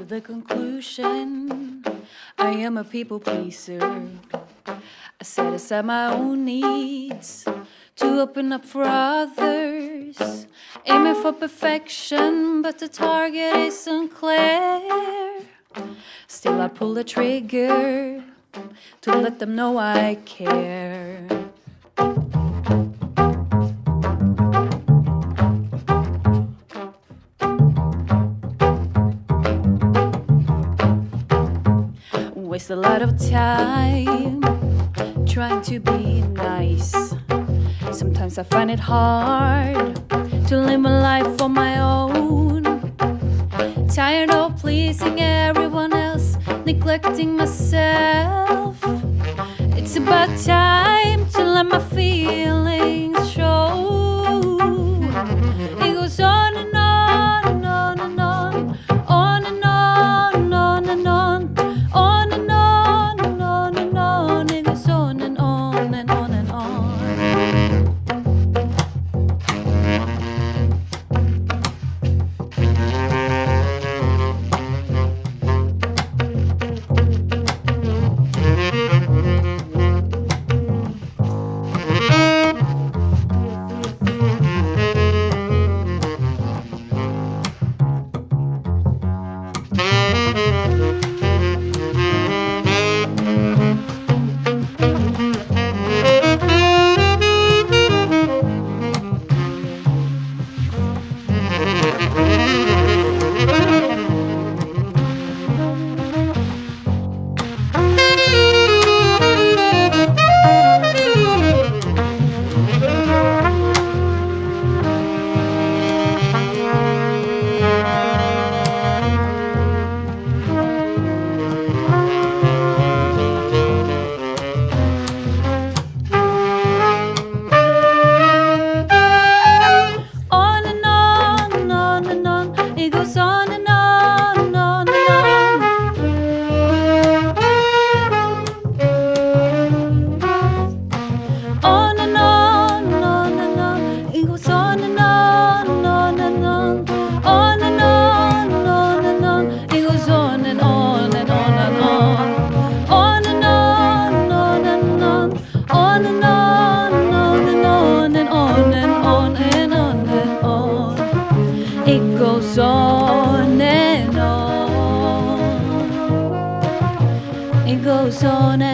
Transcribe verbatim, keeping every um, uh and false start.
the conclusion I am a people pleaser. I set aside my own needs to open up for others, aiming for perfection, but the target isn't clear. Still I pull the trigger to let them know I care. Waste a lot of time trying to be nice. Sometimes I find it hard to live my life on my own. Tired of pleasing everyone else, neglecting myself. It's about time to let my feelings show. It goes on and on and on and on, on and on and on and on, on and on and on and on. It goes on and on and on and on. It goes on and on. It goes on